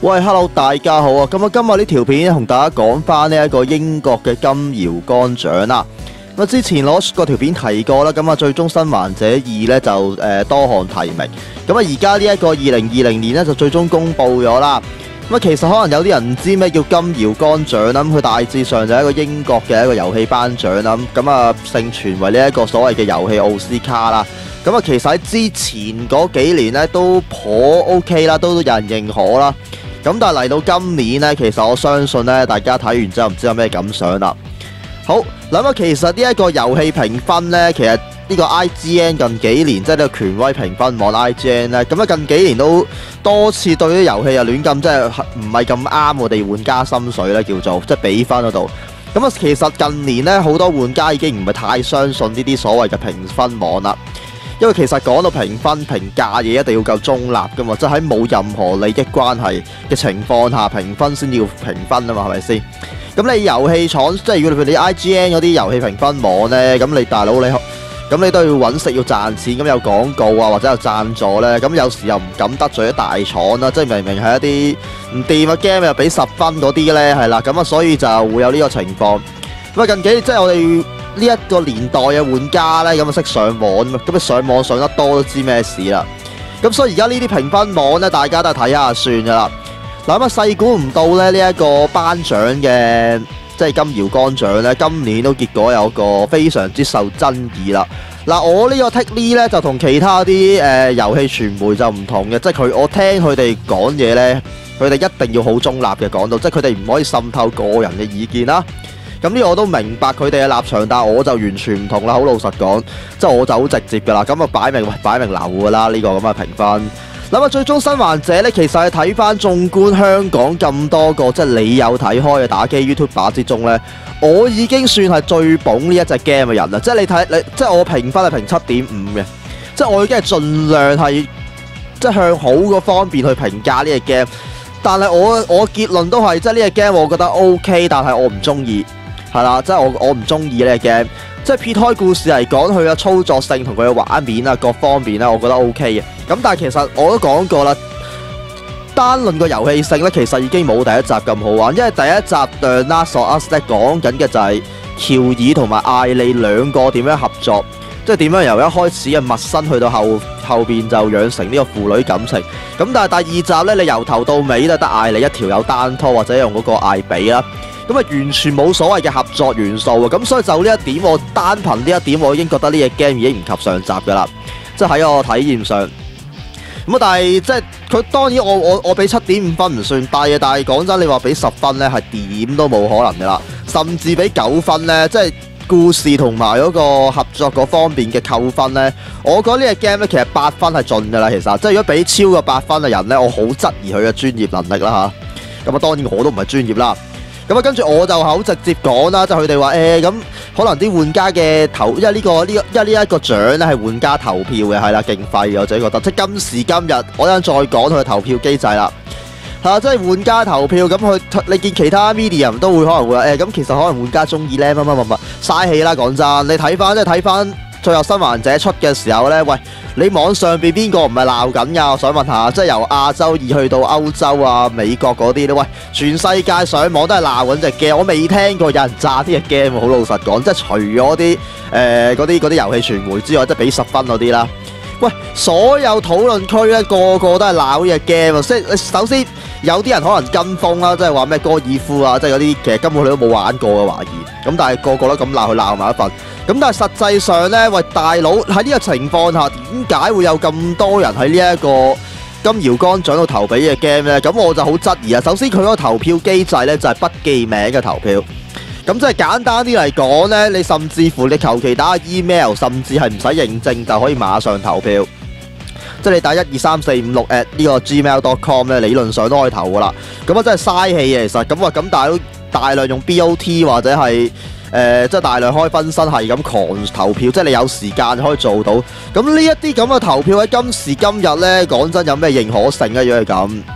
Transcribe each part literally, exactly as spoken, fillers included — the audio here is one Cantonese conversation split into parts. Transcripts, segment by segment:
喂 ，Hello， 大家好啊！咁啊，今日呢條片同大家講翻呢一個英國嘅金搖桿獎啦。咁啊，之前攞嗰條片提過啦，咁啊，最終生還者二呢就誒、呃、多項提名。咁啊，而家呢一個二零二零年呢就最終公佈咗啦。咁啊，其實可能有啲人唔知咩叫金搖桿獎啦。咁佢大致上就係一個英國嘅一個遊戲頒獎啦。咁啊，盛傳為呢一個所謂嘅遊戲奧斯卡啦。咁啊，其實喺之前嗰幾年呢都頗 OK 啦，都有人認可啦。咁但係嚟到今年呢，其實我相信呢，大家睇完之後唔知有咩感想啦。好，諗下其實呢一個遊戲評分呢，其實呢個 I G N 近幾年即係呢個權威評分網 I G N 呢，咁啊近幾年都多次對啲遊戲啊亂咁，即係唔係咁啱我哋玩家心水呢，叫做即係比分嗰度。咁啊，其實近年呢，好多玩家已經唔係太相信呢啲所謂嘅評分網啦。因為其實講到評分評價嘢一定要夠中立噶嘛，即係喺冇任何利益關係嘅情況下評分先要評分啊嘛，係咪先？咁你遊戲廠即係如果譬如你 I G N 嗰啲遊戲評分網呢，咁你大佬你咁你都要揾食要賺錢，咁有廣告啊或者有贊助呢，咁有時又唔敢得罪啲大廠啦，即係明明係一啲唔掂嘅 game 又俾十分嗰啲呢，係啦，咁啊所以就會有呢個情況。咁啊近幾即係我哋呢一個年代嘅玩家呢，咁啊識上網嘛，咁你上網上得多都知咩事啦。咁所以而家呢啲評分網呢，大家都係睇下算噶啦。嗱咁啊，細估唔到咧呢一個頒獎嘅即係金搖桿獎呢，今年都結果有個非常之受爭議啦。嗱，我呢個 take lead 呢，就同其他啲誒遊戲傳媒就唔同嘅，即係佢我聽佢哋講嘢呢，佢哋一定要好中立嘅講到，即係佢哋唔可以滲透個人嘅意見啦。咁呢個我都明白佢哋嘅立場，但係我就完全唔同啦。好老實講，即係我就好直接噶啦。咁啊擺明擺明流噶啦呢個咁嘅評分。咁啊最終生還者呢，其實係睇翻縱觀香港咁多個即係你有睇開嘅打機 YouTuber 之中呢，我已經算係最捧呢一隻 game 嘅人啦。即係你睇你即係我評分係評七點五嘅，即係我已經係盡量係即係向好嗰方面去評價呢隻 game。但係我我結論都係即係呢隻 game 我覺得 OK， 但係我唔中意。係啦，即係我我唔中意呢個 game，即係撇開故事嚟講，佢嘅操作性同佢嘅畫面啊各方面咧，我覺得 O K 嘅。咁但係其實我都講過啦，單論個遊戲性咧，其實已經冇第一集咁好玩，因為第一集《The Last of Us》咧講緊嘅就係喬爾同埋艾莉兩個點樣合作，即係點樣由一開始嘅陌生去到後後邊就養成呢個父女感情。咁但係第二集咧，你由頭到尾都係得艾莉一條有單拖或者用嗰個艾比啦。咁啊，完全冇所謂嘅合作元素啊！咁所以就呢一點，我單憑呢一點，我已經覺得呢隻 game 已經唔及上集噶啦，即係喺我體驗上。咁啊，但係即係佢當然我我我俾七點五分唔算低嘅，但係講真，你話俾十分呢，係點都冇可能噶啦，甚至俾九分呢，即係故事同埋嗰個合作嗰方面嘅扣分呢，我覺得呢隻 game 呢，其實八分係盡噶啦，其實即係如果俾超過八分嘅人呢，我好質疑佢嘅專業能力啦吓。咁啊，當然我都唔係專業啦。咁啊，跟住我就好直接講啦，即係佢哋話誒，咁可能啲玩家嘅投，因為呢個呢個，因為呢一個獎咧係玩家投票嘅，係啦，勁廢嘅，我自己覺得，即係今時今日，我等陣再講佢嘅投票機制啦，係啊，即係玩家投票，咁佢你見其他 media 都會可能會話誒，咁其實可能玩家中意咧乜乜乜乜，嘥氣啦，講真，你睇翻即係睇翻最後生還者出嘅時候咧，喂，你網上邊邊個唔係鬧緊㗎？我想問下，即係由亞洲而去到歐洲啊、美國嗰啲咧，喂，全世界上網都係鬧緊隻 game，我未聽過有人炸呢隻 game，好老實講，即係除咗啲誒嗰啲嗰啲遊戲傳媒之外，即係俾十分嗰啲啦。喂，所有討論區咧，個個都係鬧呢隻 game 啊！即係首先有啲人可能跟風啦，即係話咩高爾夫啊，即係嗰啲其實根本佢都冇玩過嘅懷疑。咁但係個個都咁鬧，佢鬧埋一份。咁但係實際上呢，喂，大佬喺呢個情況下，點解會有咁多人喺呢一個金搖桿獎度投俾嘅 game 呢？咁我就好質疑啊！首先佢嗰個投票機制呢，就係不記名嘅投票。咁即係簡單啲嚟講呢，你甚至乎你求其打 email， 甚至係唔使認證就可以馬上投票。即係你打一二三四五六 at 呢個 gmail dot com 咧，理論上都可以投噶啦。咁啊真係嘥氣嘅其實。咁啊咁大佬大量用 B O T 或者係。誒、呃，即係大量開分身係咁狂投票，即係你有時間可以做到。咁呢一啲咁嘅投票喺今時今日呢，講真有咩認可性啊？如果係咁，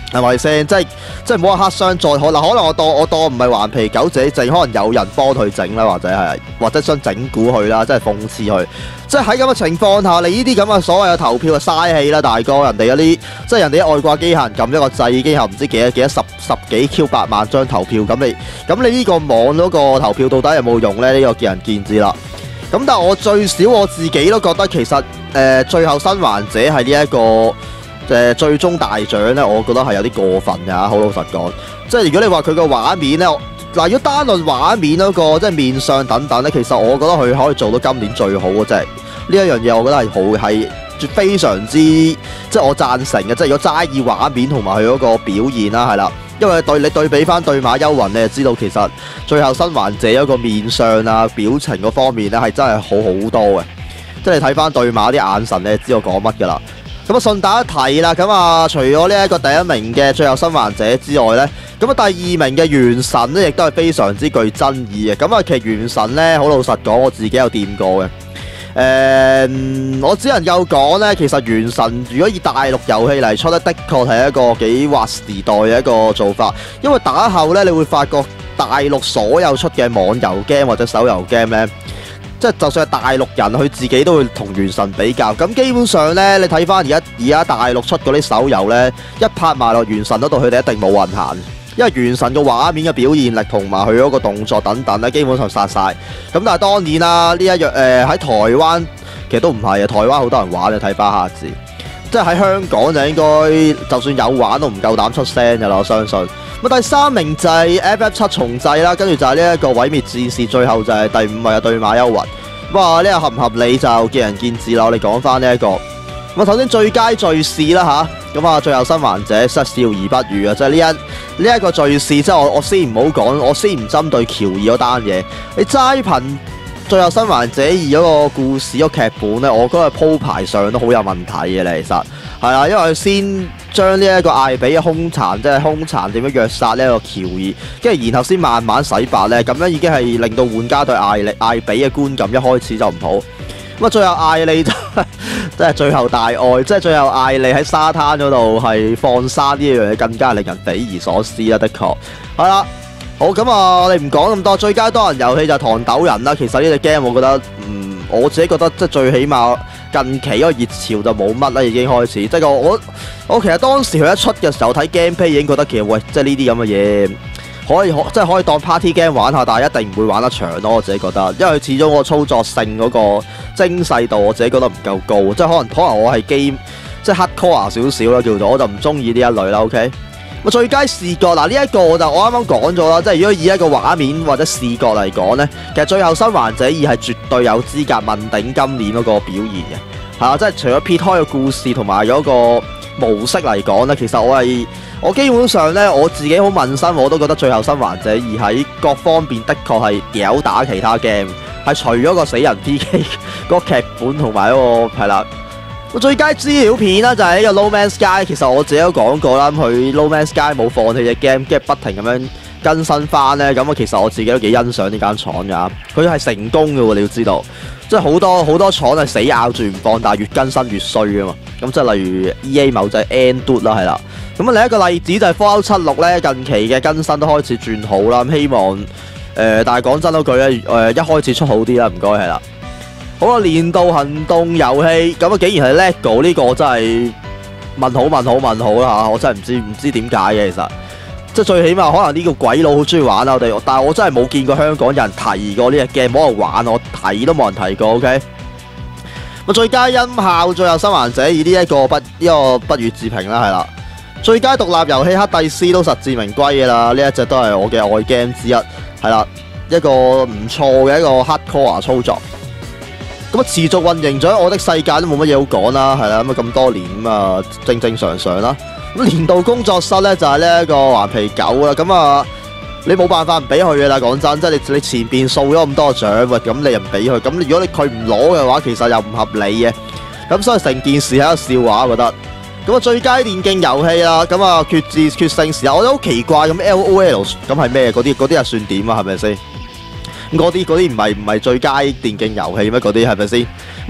係咪先？即係即係唔好話黑箱再可嗱，可能我當我當唔係頑皮狗自己整，可能有人幫佢整啦，或者係或者想整蠱佢啦，即係諷刺佢。即係喺咁嘅情況下，你呢啲咁嘅所謂嘅投票就嘥氣啦，大哥。人哋有啲即係人哋啲外掛機械人撳一個掣已經有唔知幾多幾多十十幾 Q 百萬張投票，咁你咁你呢個網嗰個投票到底有冇用呢？呢、呢個見仁見智啦。咁但係我最少我自己都覺得其實誒、呃、最後生還者係呢一個誒、呃、最終大獎呢，我覺得係有啲過分㗎，好老實講。即係如果你話佢個畫面呢，嗱如果單論畫面嗰、嗰個即係面相等等呢，其實我覺得佢可以做到今年最好嘅，即係呢一樣嘢，我覺得係好係非常之即係我贊成嘅。即係如果齋以畫面同埋佢嗰個表現啦，係啦。因為對你對比翻對馬幽雲，你就知道其實最後生還者一個面相啊、表情嗰方面咧係真係好好多嘅。即係你睇翻對馬啲眼神，你就知道講乜噶啦。咁啊順帶一提啦，咁啊除咗呢一個第一名嘅最後生還者之外呢，咁啊第二名嘅原神呢亦都係非常之具爭議嘅。咁啊其實原神呢，好老實講，我自己有掂過嘅。誒、嗯，我只能夠講呢，其實原神如果以大陸遊戲嚟出呢，的確係一個幾劃時代嘅一個做法。因為打後呢，你會發覺大陸所有出嘅網遊 game 或者手遊 game 呢，即係就算係大陸人，佢自己都會同原神比較。咁基本上呢，你睇翻而家而家大陸出嗰啲手遊呢，一拍埋落原神嗰度，佢哋一定冇運行。因為原神嘅畫面嘅表現力同埋佢嗰個動作等等咧，基本上殺晒。咁但係當然啦，呢一樣誒喺台灣其實都唔係啊，台灣好多人玩，你睇巴哈字，即係喺香港就應該就算有玩都唔夠膽出聲㗎啦，我相信。咁第三名就係 F F 七重製啦，跟住就係呢一個毀滅戰士，最後就係第五位嘅對馬幽雲。哇！呢個合唔合理就見仁見智啦。我哋講翻呢一個。咁啊，首先最佳敘事啦吓，咁啊最後生還者失笑而不語啊，即係呢一呢一個敘事，即係我我先唔好講，我先唔針對喬爾嗰單嘢，你齋憑最後生還者二嗰個故事嗰個劇本咧，我覺得鋪排上都好有問題嘅咧，其實係啦，因為佢先將呢一個艾比嘅兇殘，即係兇殘點樣虐殺呢一個喬爾，跟住然後先慢慢洗白咧，咁樣已經係令到玩家對艾利艾比嘅觀感一開始就唔好。咁啊，最後艾利就即係最後大愛，即係最後艾利喺沙灘嗰度係放生呢一樣嘢，更加令人匪夷所思啦，的確係啦。好，咁啊，我哋唔講咁多，最佳多人遊戲就係糖豆人啦。其實呢隻 game 我覺得，嗯，我自己覺得即係最起碼近期嗰個熱潮就冇乜啦，已經開始。即係我我其實當時佢一出嘅時候睇 gameplay 已經覺得其實喂，即係呢啲咁嘅嘢。可以可即係可以當 party game 玩下，但係一定唔會玩得長咯。我自己覺得，因為始終個操作性嗰個精細度，我自己覺得唔夠高。即係可能可能我係 game 即係 hardcore 少少啦，叫做我就唔中意呢一類啦。OK，咁最佳視覺嗱呢一個就我啱啱講咗啦，即係如果以一個畫面或者視覺嚟講呢，其實最後生還者二係絕對有資格問鼎今年嗰個表現嘅，係啊，即係除咗撇開個故事同埋嗰個模式嚟講呢，其實我係。我基本上咧，我自己好問心，我都覺得最後生還者二喺各方面的確係屌打其他 game， 係除咗個死人 P K 嗰個劇本同埋嗰個係啦。最佳資料片啦，就係呢個 No Man's Sky。其實我自己都講過啦，佢 No Man's Sky 冇放棄隻 game， 跟住不停咁樣更新翻咧。咁啊，其實我自己都幾欣賞呢間廠㗎，佢係成功嘅喎，你要知道。即係好多好多廠係死咬住唔放，但係越更新越衰啊嘛。咁即係例如 E A 某隻 N-Do 啦，係啦。咁啊，另一個例子就係 Fallout 七六咧，近期嘅更新都開始轉好啦。咁希望誒、呃，但係講真嗰句咧，誒、呃、一開始出好啲啦，唔該係啦。好啊，年度行動遊戲咁啊，竟然係 LEGO 呢個真係問好問好問好啦嚇，我真係唔知唔知點解嘅其實。即係最起碼可能呢個鬼佬好中意玩啊！我哋，但係我真係冇見過香港有人提過呢隻 game，冇人玩，我提都冇人提過。OK，咁最佳音效最後生還者以呢一個不呢、呢個不予置評啦，係啦。最佳獨立遊戲黑帝斯都實至名歸嘅啦，呢一隻都係我嘅愛 game 之一，係啦，一個唔錯嘅一個 hardcore 操作。咁啊，持續運營咗喺我的世界都冇乜嘢好講啦，係啦，咁啊咁多年咁啊正正常常啦。咁年度工作室咧就係呢一個頑皮狗啦，咁啊你冇辦法唔俾佢嘅啦，講真，即係你你前邊掃咗咁多獎，喂，咁你又唔俾佢，咁如果你佢唔攞嘅話，其實又唔合理嘅，咁所以成件事係一個笑話，我覺得。咁啊，最佳電競遊戲啦，咁啊決戰決勝時候，我覺得好奇怪，咁 L O L 咁係咩？嗰啲嗰啲又算點啊？係咪先？嗰啲嗰啲唔係唔係最佳電競遊戲咩？嗰啲係咪先？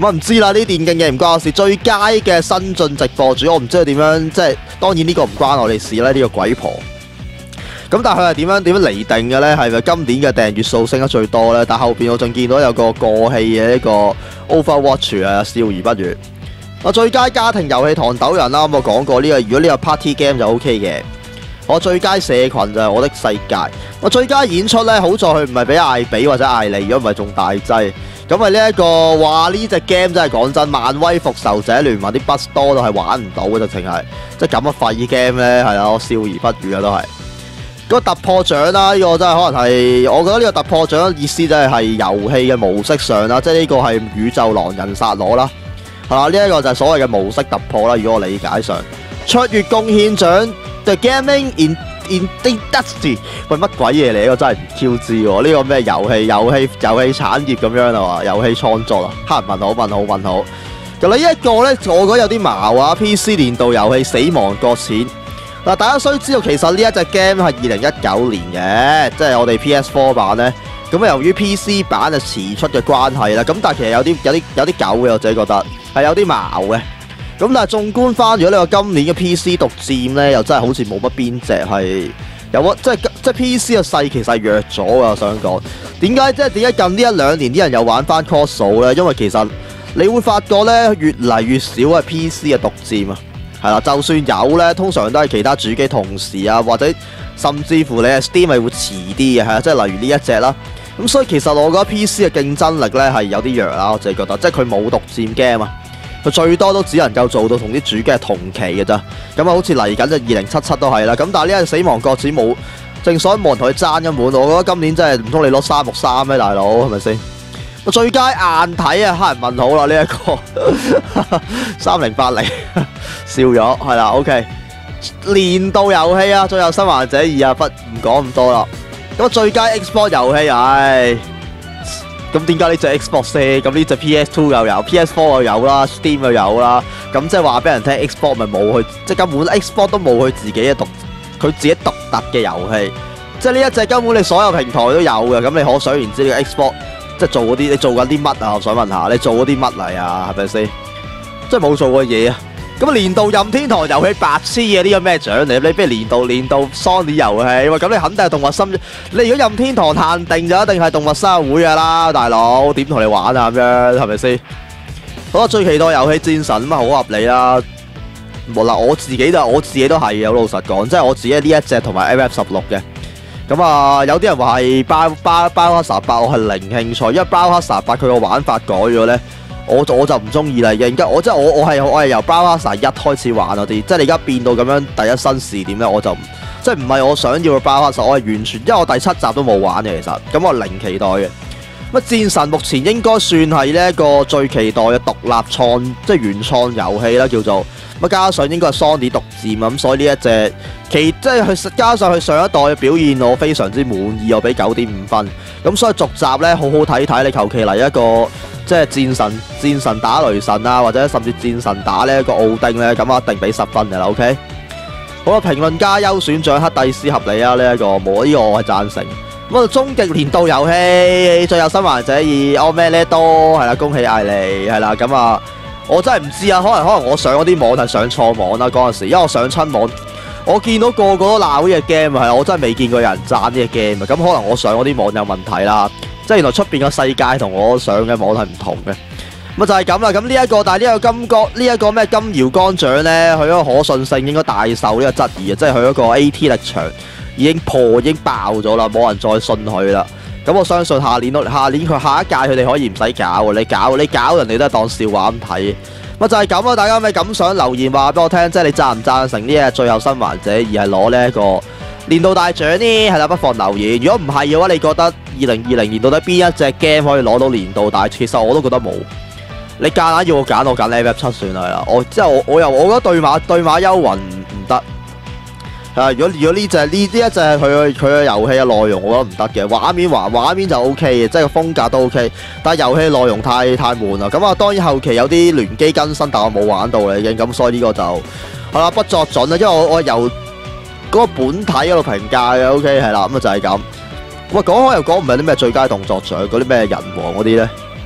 咁啊唔知啦，呢啲電競嘢唔關我事。最佳嘅新晉直播主，我唔知佢點樣，即係當然呢個唔關我哋事啦，呢、這個鬼婆。咁但係佢係點樣點樣釐定嘅呢？係咪今年嘅訂閱數升得最多呢？但後邊我仲見到有個過氣嘅一個 Overwatch 啊，笑而不語。我最佳家庭遊戲糖豆人啦，咁我講過呢、這個，如果呢個 Party Game 就 OK 嘅。我最佳社群就係我的世界。我最佳演出呢，好在佢唔係俾艾比或者艾利，如果唔係仲大劑。咁啊呢一個話呢隻 game 真係講真，漫威復仇者聯盟啲 bus 多到係玩唔到嘅，直情係即係咁嘅廢 game 呢，係啊，我笑而不語啊都係。嗰個突破獎啦，呢、這個真係可能係，我覺得呢個突破獎意思真係係遊戲嘅模式上啦，即係呢個係宇宙狼人殺攞啦，係嘛？呢、這、一個就係所謂嘅模式突破啦。如果我理解上，卓越貢獻獎 The Gaming in in Industry， 喂乜鬼嘢嚟？我真係唔 Q 知喎。呢個咩遊戲遊戲遊戲產業咁樣啊嘛？遊戲創作啊？黑人問號問號問號。咁呢一個咧，我覺得有啲矛啊。P C 年度遊戲死亡擱淺。嗱，大家需知道其實呢一隻 game 係二零一九年嘅，即係我哋 P S 四 版呢。咁由於 P C 版嘅遲出嘅關係啦，咁但係其實有啲有啲有啲狗嘅，我自己覺得係有啲矛嘅。咁但係縱觀翻，如果你話今年嘅 P C 獨佔呢，又真係好似冇乜邊隻係有乜，即係即係 P C 嘅勢其實係弱咗啊！我想講點解即係點解近呢一兩年啲人又玩翻 console 呢？因為其實你會發覺呢，越嚟越少係 P C 嘅獨佔啊。係啦，就算有咧，通常都係其他主機同時啊，或者甚至乎你係 Steam 咪會遲啲嘅，係啊，即係例如呢一隻啦。咁所以其實我覺得 P C 嘅競爭力咧係有啲弱啦，我自己覺得，即係佢冇獨佔 game 啊，佢最多都只能夠做到同啲主機係同期嘅咋。咁啊，好似嚟緊就二零七七都係啦。咁但係呢個死亡擱淺冇，正所謂冇人同佢爭一滿。我覺得今年真係唔通你攞三六三咩，大佬係咪先？最佳硬體啊，黑人問號啦呢一個三零八零笑咗係啦 ，OK 年度遊戲啊，最後《生還者二》啊，不唔講咁多啦。咁最佳 Xbox 遊戲，唉，咁點解呢隻 Xbox 咧？咁呢隻 P S 二 又有 ，P S 四 又有啦 ，Steam 又有啦。咁即係話俾人聽 ，Xbox 咪冇佢，即係根本 Xbox 都冇佢自己嘅獨，佢自己獨特嘅遊戲。即係呢一隻根本你所有平台都有嘅，咁你可想而知呢個 Xbox。即係做嗰啲，你做緊啲乜啊？我想問下，你做嗰啲乜嚟啊？係咪先？即係冇做過嘢啊！咁年度任天堂遊戲白痴嘅呢個咩獎嚟？你不如年度年度 Sony 遊戲，喂，咁你肯定係動物森。你如果任天堂限定就一定係動物生日會噶啦，大佬點同你玩啊？咁樣係咪先？好啦，最期待遊戲戰神咁啊，好合理啦。冇啦，我自己就我自己都係嘅，好老實講，即係我自己呢一隻同埋 F F 十六嘅。咁啊，有啲人話係包包包黑十八，我係零興趣，因為包黑十八佢個玩法改咗咧，我我就唔中意啦。而家我即係我我係我係由包黑十一開始玩嗰啲，即係你而家變到咁樣第一身視點咧，我就即係唔係我想要嘅包黑十，我係完全，因為我第七集都冇玩嘅其實，咁我零期待嘅。乜戰神目前應該算係呢一個最期待嘅獨立創即係原創遊戲啦，叫做咁加上應該係 Sony 獨佔咁，所以呢一隻其即係佢加上佢上一代嘅表現，我非常之滿意，我俾九點五分。咁所以續集咧好好睇睇，你求其嚟一個即係戰神戰神打雷神啊，或者甚至戰神打呢一個奧丁咧，咁啊一定俾十分嘅啦。OK， 好啦，評論家優選獎黑帝斯合理啊，呢、這、一個冇呢、這個我係贊成。咁啊，終極年度遊戲最後生還者二，我咩咧都係啦，恭喜艾利係啦，咁啊，我真係唔知啊，可能可能我上嗰啲網係上錯網啦嗰陣時，因為我上親網，我見到個個都鬧呢隻 game 係，我真係未見過有人讚呢隻 game 啊，咁可能我上嗰啲網有問題啦，即係原來出邊個世界同我上嘅網係唔同嘅，咁就係咁啦。咁呢一個但係呢個金角呢一個咩金搖桿獎咧，佢嗰個可信性應該大受呢個質疑啊，即係佢嗰個 A T 力場。已經破已經爆咗啦，冇人再信佢啦。咁我相信下年咯，下年佢下一屆佢哋可以唔使搞，你搞你搞人哋都係當笑話咁睇。咪就係咁啦，大家有咩感想留言話俾我聽，即係你贊唔贊成呢日最後生還者而係攞呢一個年度大獎呢？係啦，不妨留言。如果唔係嘅話，你覺得二零二零年到底邊一隻 game 可以攞到年度大？其實我都覺得冇。你夾硬要我揀，我揀 F F 七算係啦。我即係我我又我覺得對馬對馬幽魂唔得。啊！如果如果呢隻呢呢一隻係佢嘅佢嘅遊戲嘅內容，我覺得唔得嘅。畫面畫畫面就 O K 嘅，即係個風格都 O K。但係遊戲內容太太悶啦。咁啊，當然後期有啲聯機更新，但我冇玩到啦已經。咁所以呢個就係啦，不作準啦。因為我我由嗰個本體嗰度評價嘅 O K 係啦。咁啊就係咁。咁啊講開又講唔係啲咩最佳動作獎，嗰啲咩人王嗰啲咧，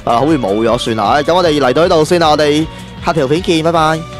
啊，好似冇咗算啦。咁我哋嚟到呢度先啦，我哋下條片見，拜拜。